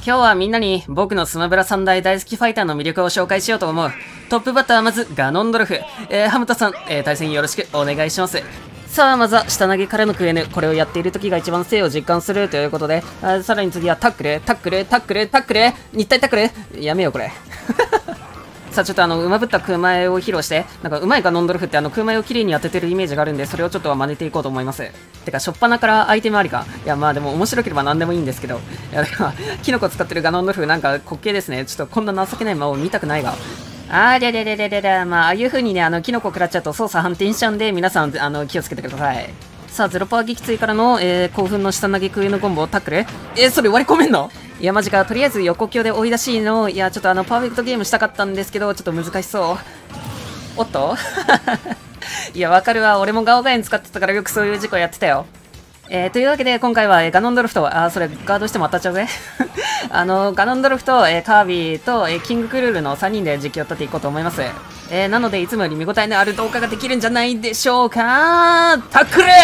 今日はみんなに僕のスマブラ3大大好きファイターの魅力を紹介しようと思う。トップバッターはまずガノンドルフ。ハムタさん、対戦よろしくお願いします。さあ、まずは下投げからのクエヌ。これをやっている時が一番性を実感するということで、さらに次はタックル、タックル、タックル、タックル、日体タックル。やめようこれ。さあちょっと馬ぶった空前を披露して、なんかうまいガノンドルフって空前を綺麗に当ててるイメージがあるんで、それをちょっと真似ていこうと思います。てか、しょっぱなからアイテムありか。いや、まあでも面白ければ何でもいいんですけど。いや、でも、キノコ使ってるガノンドルフなんか滑稽ですね。ちょっとこんな情けない魔王見たくないが。まあ、ああいう風にね、キノコ食らっちゃうと操作反転しちゃうんで、皆さん、気をつけてください。さあ、ゼロパー撃墜からの、興奮の下投げ空のコンボ、タックル。それ割り込めんの？いや、マジか。とりあえず横強で追い出しの、いや、ちょっとパーフェクトゲームしたかったんですけど、ちょっと難しそう。おっといや、わかるわ。俺もガオガエン使ってたからよくそういう事故やってたよ。というわけで、今回は、ガノンドルフと、それ、ガードしても当たっちゃうぜ。ガノンドルフと、カービィと、キングクルールの3人で実況を立っていこうと思います。なので、いつもより見応えのある動画ができるんじゃないでしょうか。タックル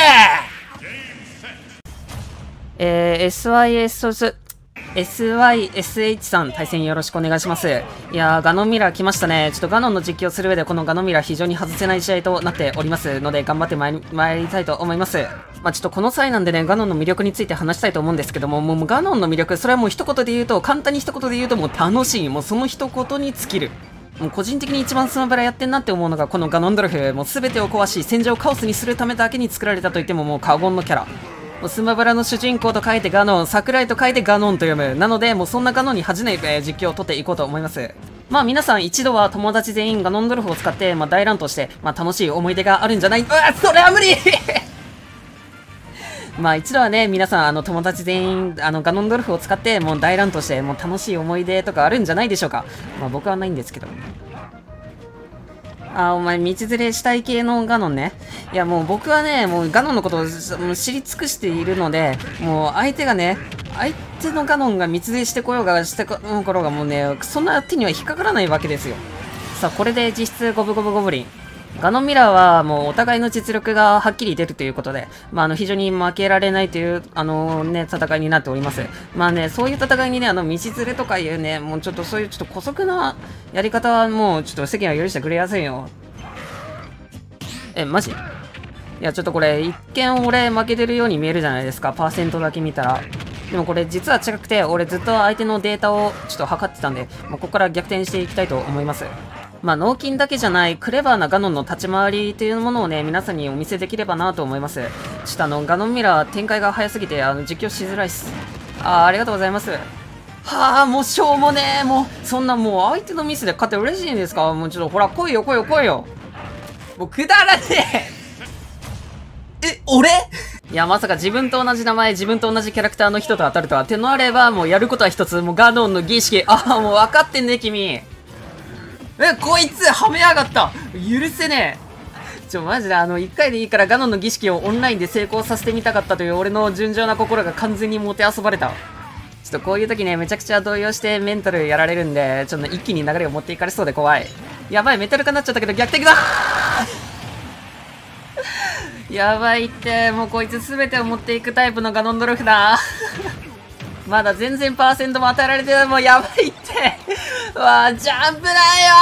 SYSH さん、対戦よろしくお願いします。いやー、ガノンミラー来ましたね。ちょっとガノンの実況する上で、このガノンミラー非常に外せない試合となっておりますので、頑張って参りたいと思います。まあ、ちょっとこの際なんでね、ガノンの魅力について話したいと思うんですけども、もうガノンの魅力、それはもう一言で言うと、簡単に一言で言うともう楽しい。もうその一言に尽きる。もう個人的に一番スマブラやってんなって思うのが、このガノンドルフ。もう全てを壊し、戦場をカオスにするためだけに作られたと言ってももう過言のキャラ。スマブラの主人公と書いてガノン、桜井と書いてガノンと読む。なので、もうそんなガノンに恥じない、実況を撮っていこうと思います。まあ皆さん一度は友達全員ガノンドルフを使って、まあ大乱闘して、まあ楽しい思い出があるんじゃない？それは無理まあ一度はね、皆さん友達全員ガノンドルフを使って、もう大乱闘して、もう楽しい思い出とかあるんじゃないでしょうか。まあ僕はないんですけど。お前、道連れしたい系のガノンね。いや、もう僕はね、もうガノンのことを知り尽くしているので、もう相手のガノンが道連れしてこようがしてころがもうね、そんな手には引っかからないわけですよ。さあ、これで実質ゴブゴブゴブリン。ガノンミラーはもうお互いの実力がはっきり出るということで、まあ、非常に負けられないという、戦いになっております。まあね、そういう戦いにね、道連れとかいうね、もうちょっとそういうちょっと姑息なやり方はもうちょっと世間は許してくれやすいよ。マジ？いや、ちょっとこれ、一見俺負けてるように見えるじゃないですか、パーセントだけ見たら。でもこれ実は違くて、俺ずっと相手のデータをちょっと測ってたんで、ここから逆転していきたいと思います。まあ、脳筋だけじゃないクレバーなガノンの立ち回りというものをね、皆さんにお見せできればなと思います。ちょっとガノンミラー展開が早すぎて、実況しづらいっす。ありがとうございます。もうしょうもねえ。もう、そんなもう相手のミスで勝って嬉しいんですか？もうちょっとほら、来いよ来いよ来いよ。もうくだらねえ。俺？いや、まさか自分と同じ名前、自分と同じキャラクターの人と当たるとは。てのあれば、もうやることは一つ、もうガノンの儀式。もう分かってんね、君。こいつ、はめやがった。許せねえ。マジで一回でいいからガノンの儀式をオンラインで成功させてみたかったという俺の純情な心が完全にもてあそばれた。ちょっとこういう時ね、めちゃくちゃ動揺してメンタルやられるんで、ちょっと一気に流れを持っていかれそうで怖い。やばい、メタル化になっちゃったけど逆転だやばいって、もうこいつ全てを持っていくタイプのガノンドルフだ。まだ全然パーセントも与えられてない。もうやばいって。ジャンプだよ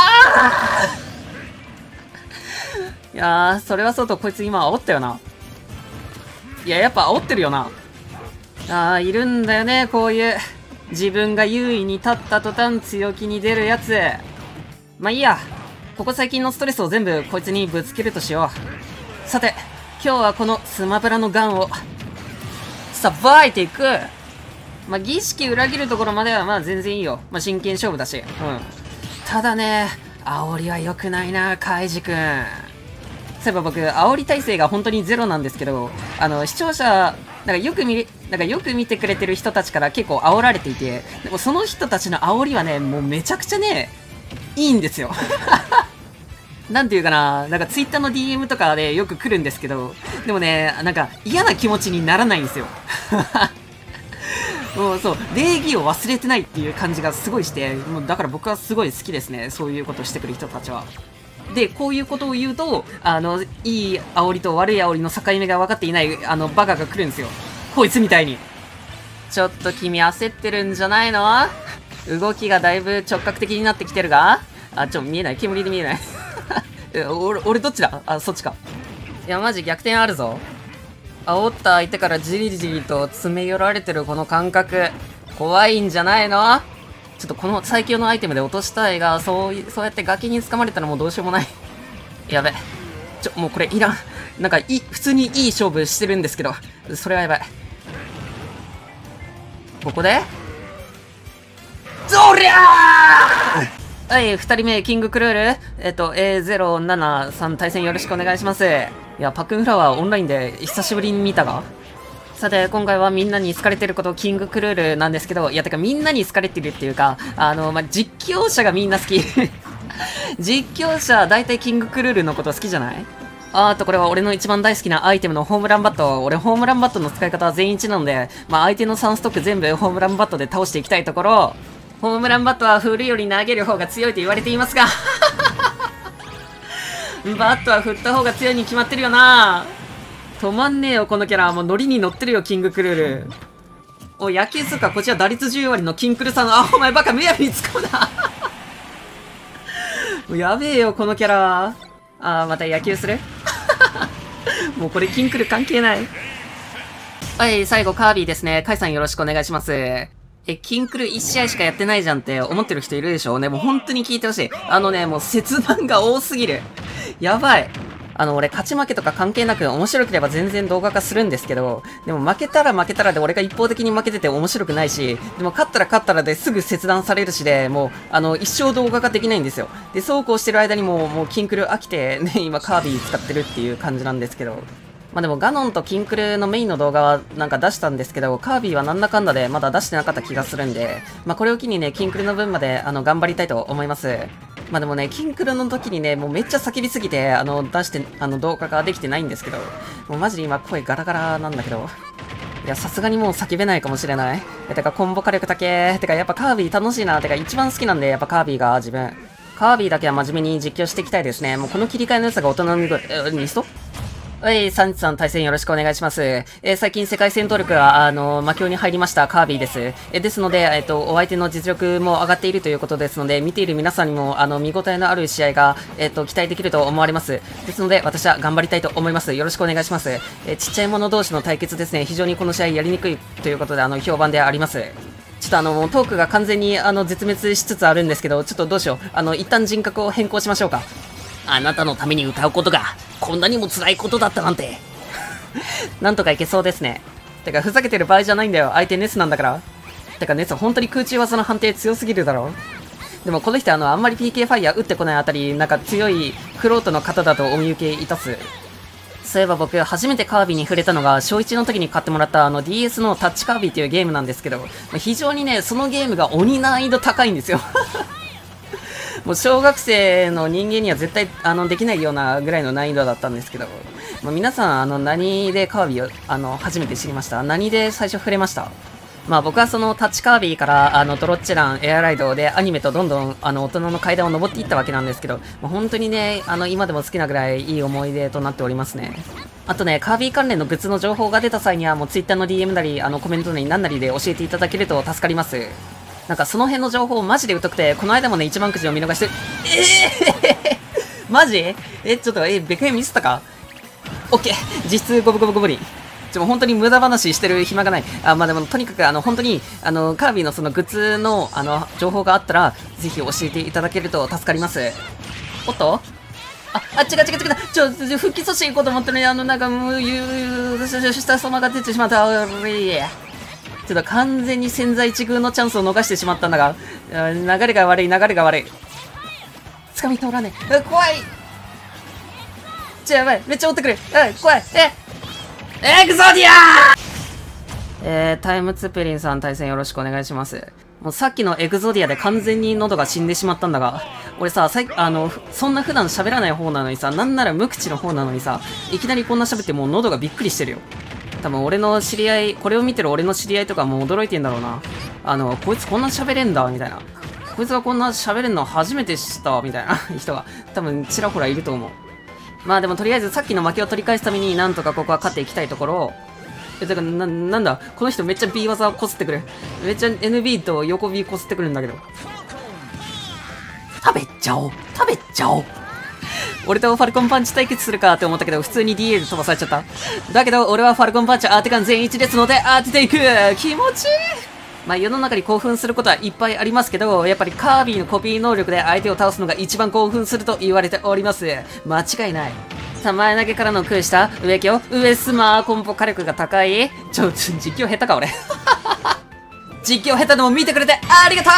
いやー、それはそうとこいつ今煽ったよな。いや、やっぱ煽ってるよな。いるんだよね、こういう。自分が優位に立った途端強気に出るやつ。まあいいや。ここ最近のストレスを全部こいつにぶつけるとしよう。さて、今日はこのスマブラのガンを、さばいていく。まあ、儀式裏切るところまではまあ全然いいよ。まあ、真剣勝負だし。ただね、煽りは良くないな、カイジ君。そういえば僕、煽り耐性が本当にゼロなんですけど、視聴者、よく見てくれてる人たちから結構煽られていて、でもその人たちの煽りはね、もうめちゃくちゃね、いいんですよ。なんていうかな、ツイッターの DM とかでよく来るんですけど、でもね、嫌な気持ちにならないんですよ。もうそう、礼儀を忘れてないっていう感じがすごいして、もうだから僕はすごい好きですね。そういうことをしてくる人たちは。で、こういうことを言うと、いい煽りと悪い煽りの境目が分かっていない、バカが来るんですよ。こいつみたいに。 ちょっと君焦ってるんじゃないの？動きがだいぶ直角的になってきてるが、見えない。煙で見えない。俺どっちだ？そっちか。いや、マジ逆転あるぞ。煽った相手からじりじりと詰め寄られてるこの感覚。怖いんじゃないの？ちょっとこの最強のアイテムで落としたいが、そうやって崖に掴まれたらもうどうしようもない。やべ。もうこれいらん。なんか普通にいい勝負してるんですけど、それはやばい。ここでそりゃー！はい、二人目、キングクルール。A073 対戦よろしくお願いします。いや、パックンフラワーオンラインで久しぶりに見たが。さて、今回はみんなに好かれてること、キングクルールなんですけど、いや、てかみんなに好かれてるっていうか、実況者がみんな好き。実況者、だいたいキングクルールのこと好きじゃない？これは俺の一番大好きなアイテムのホームランバット。俺、ホームランバットの使い方は全員一なので、相手の3ストック全部ホームランバットで倒していきたいところ、ホームランバットは振るより投げる方が強いと言われていますが、バットは振った方が強いに決まってるよな。止まんねえよ、このキャラ。もうノリに乗ってるよ、キングクルール。おい、野球するか、こちら打率10割のキンクルさんの、お前バカ、むやみに使うな。もうやべえよ、このキャラ。また野球するもうこれキンクル関係ない。はい、最後カービィですね。カイさんよろしくお願いします。キンクル1試合しかやってないじゃんって思ってる人いるでしょうね。もう本当に聞いてほしい。もう切断が多すぎる。やばい。俺勝ち負けとか関係なく面白ければ全然動画化するんですけど、でも負けたらで俺が一方的に負けてて面白くないし、でも勝ったらですぐ切断されるしで、もう、一生動画化できないんですよ。で、そうこうしてる間にもうキンクル飽きて、ね、今カービィ使ってるっていう感じなんですけど。でもガノンとキンクルのメインの動画はなんか出したんですけど、カービィはなんだかんだでまだ出してなかった気がするんで、これを機にね、キンクルの分まで頑張りたいと思います。でもね、キンクルの時にね、もうめっちゃ叫びすぎて、出して、動画ができてないんですけど、もうマジで今声ガラガラなんだけど、いや、さすがにもう叫べないかもしれない。てか、コンボ火力高てか、やっぱカービィ楽しいな。てか、一番好きなんで、やっぱカービィが自分。カービィだけは真面目に実況していきたいですね。もうこの切り替えの良さが大人の見事、ミスト？はい、サンチさん対戦よろしくお願いします。最近世界戦闘力が、魔境に入りましたカービィです。ですので、お相手の実力も上がっているということですので、見ている皆さんにも、見応えのある試合が、期待できると思われます。ですので、私は頑張りたいと思います。よろしくお願いします。ちっちゃい者同士の対決ですね。非常にこの試合やりにくいということで、評判であります。ちょっとトークが完全に、絶滅しつつあるんですけど、ちょっとどうしよう。一旦人格を変更しましょうか。あなたのために歌うことが、こんなにも辛いことだったなんて。なんとかいけそうですね。てか、ふざけてる場合じゃないんだよ。相手ネスなんだから。てか、ネス本当に空中技の判定強すぎるだろ。でもこの人あんまり PK ファイヤー打ってこないあたり、なんか強いクロートの方だとお見受けいたす。そういえば僕、初めてカービィに触れたのが、小1の時に買ってもらったDS のタッチカービィっていうゲームなんですけど、非常にね、そのゲームが鬼難易度高いんですよ。もう小学生の人間には絶対できないようなぐらいの難易度だったんですけど、皆さん何でカービィを初めて知りました？何で最初触れました？僕はそのタッチカービィからドロッチェラン、エアライドでアニメとどんどん大人の階段を登っていったわけなんですけど、本当にね、今でも好きなぐらいいい思い出となっておりますね。あとね、カービィ関連のグッズの情報が出た際にはもう Twitter の DM なりコメントなり何なりで教えていただけると助かります。なんかその辺の情報マジで疎くて、この間もね、一番くじを見逃して、マジ？ちょっと、別件ミスったか？オッケー、実質ゴブゴブゴブリン。本当に無駄話してる暇がない。でもとにかく本当に、カービィのそのグッズの、情報があったら、ぜひ教えていただけると助かります。おっと？違う。復帰阻止行こうと思ったのに、なんか、下様が出てしまった。ちょっと完全に千載一遇のチャンスを逃してしまったんだが、流れが悪い。掴み取らねえ。怖い。やばい。めっちゃ追ってくる。怖い。エクゾディアタイムツペリンさん対戦よろしくお願いします。もうさっきのエグゾディアで完全に喉が死んでしまったんだが、俺さ、そんな普段喋らない方なのにさ、なんなら無口の方なのにさ、いきなりこんな喋ってもう喉がびっくりしてるよ。多分俺の知り合い、これを見てる俺の知り合いとかもう驚いてんだろうな。こいつこんな喋れんだ、みたいな。こいつがこんな喋れんの初めて知った、みたいな人が多分ちらほらいると思う。でもとりあえずさっきの負けを取り返すためになんとかここは勝っていきたいところ。 だからなんだこの人めっちゃ B 技をこすってくる。めっちゃ NB と横 B こすってくるんだけど。食べちゃおう俺とファルコンパンチ対決するかって思ったけど、普通に DA で飛ばされちゃった。だけど俺はファルコンパンチ当て感全一ですので当てていく。気持ちいい。まあ世の中に興奮することはいっぱいありますけど、やっぱりカービィのコピー能力で相手を倒すのが一番興奮すると言われております。間違いない。さあ、前投げからの空下、上強、上スマーコンボ火力が高い。実況下手か俺。実況下手でも見てくれてありがと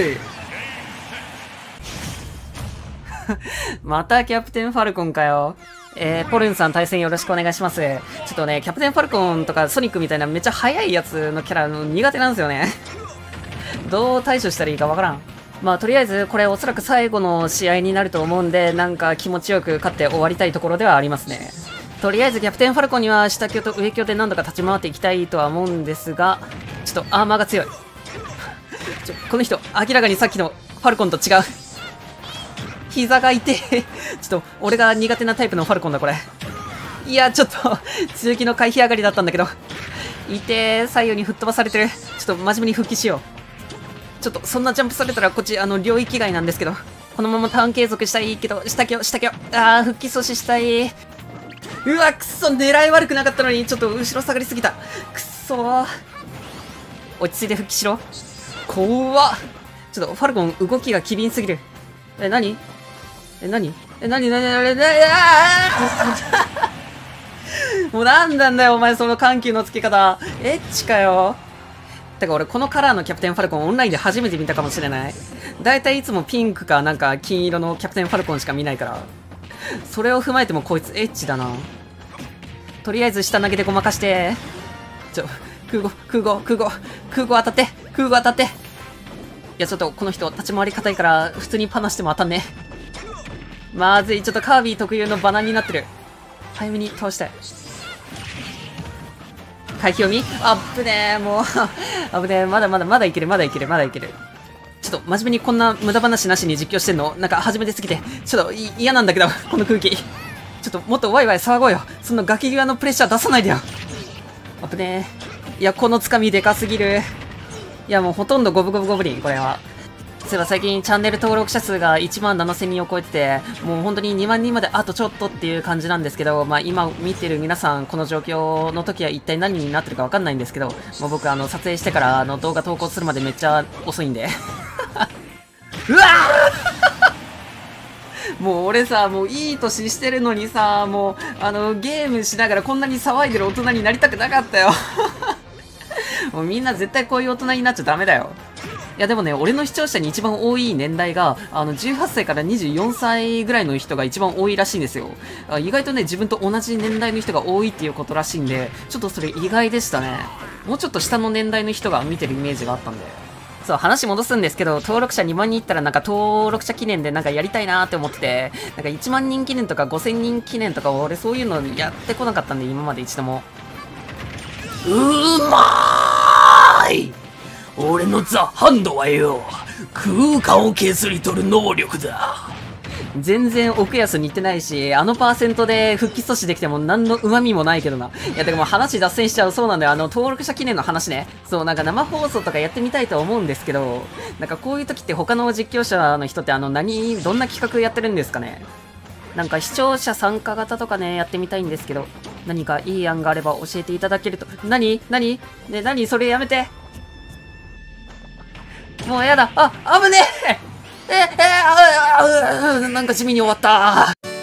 うまたキャプテンファルコンかよ。ポルンさん対戦よろしくお願いします。ちょっとね、キャプテンファルコンとかソニックみたいなめっちゃ速いやつのキャラ苦手なんですよね。どう対処したらいいかわからん。まあとりあえずこれおそらく最後の試合になると思うんで、なんか気持ちよく勝って終わりたいところではありますね。とりあえずキャプテンファルコンには下強と上強で何度か立ち回っていきたいとは思うんですが、ちょっとアーマーが強い。この人明らかにさっきのファルコンと違う。膝が痛い。ちょっと俺が苦手なタイプのファルコンだこれ。いやちょっと強気の回避上がりだったんだけど、いて左右に吹っ飛ばされてる。ちょっと真面目に復帰しよう。ちょっとそんなジャンプされたらこっち領域外なんですけど、このままターン継続したいけど、下強復帰阻止したい。うわくそ、狙い悪くなかったのにちょっと後ろ下がりすぎた。くそー、落ち着いて復帰しろ。怖っ。ちょっとファルコン動きが機敏すぎる。何もうなんなんだよお前その緩急のつけ方。エッチかよ。てか俺このカラーのキャプテンファルコンオンラインで初めて見たかもしれない。だいたいいつもピンクかなんか金色のキャプテンファルコンしか見ないから、それを踏まえてもこいつエッチだな。とりあえず下投げでごまかして。空母当たって。いやちょっとこの人立ち回り硬いから普通にパナしても当たんね。まずい。ちょっとカービィ特有のバナになってる。早めに倒したい。回避読みあっぶねー。もうあぶねー。まだいける。ちょっと真面目にこんな無駄話なしに実況してんのなんか初めてすぎてちょっと嫌なんだけど、この空気。ちょっともっとワイワイ騒ごうよ。そんなガキ際のプレッシャー出さないでよ。あぶねー。いやこのつかみでかすぎる。いやもうほとんどゴブリンこれは。そういえば最近チャンネル登録者数が1万7000人を超えてて、もう本当に2万人まであとちょっとっていう感じなんですけど、まあ今見てる皆さんこの状況の時は一体何になってるかわかんないんですけど、もう僕撮影してから動画投稿するまでめっちゃ遅いんでうわもう俺さ、もういい年してるのにさ、もうゲームしながらこんなに騒いでる大人になりたくなかったよもうみんな絶対こういう大人になっちゃダメだよ。いやでもね、俺の視聴者に一番多い年代が18歳から24歳ぐらいの人が一番多いらしいんですよ。意外とね、自分と同じ年代の人が多いっていうことらしいんで、ちょっとそれ意外でしたね。もうちょっと下の年代の人が見てるイメージがあったんで。そう、話戻すんですけど、登録者2万人いったらなんか登録者記念でなんかやりたいなーって思ってて、なんか1万人記念とか5000人記念とか俺そういうのやってこなかったんで、今まで一度も。 うまーい。俺のザ・ハンドはよ、空間を削り取る能力だ。 全然奥安似てないし、パーセントで復帰阻止できても何の旨味もないけどな。いや、でも話脱線しちゃう。そうなんだよ。登録者記念の話ね。そう、なんか生放送とかやってみたいと思うんですけど、なんかこういう時って他の実況者の人ってどんな企画やってるんですかね。なんか視聴者参加型とかね、やってみたいんですけど、何かいい案があれば教えていただけると。何それやめて。もうやだ。あぶねえ。なんか地味に終わった。